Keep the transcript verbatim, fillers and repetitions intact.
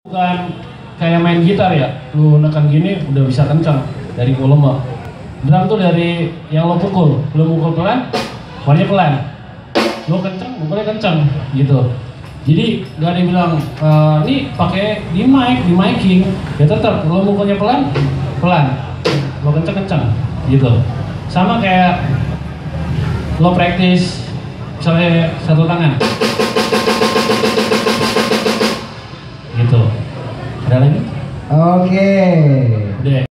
Bukan kayak main gitar ya, lu nekan gini udah bisa kencang dari volume. Drum tuh dari yang lo pukul, lo pukul pelan, suaranya pelan. Lo kenceng, pukulnya kenceng gitu. Jadi gak ada yang bilang e, nih pakai di mic, di miking. Ya tetap lo mukulnya pelan, pelan. Lo kenceng kenceng gitu. Sama kayak lo praktis misalnya satu tangan. Gitu. Ada lagi? Oke. Udah.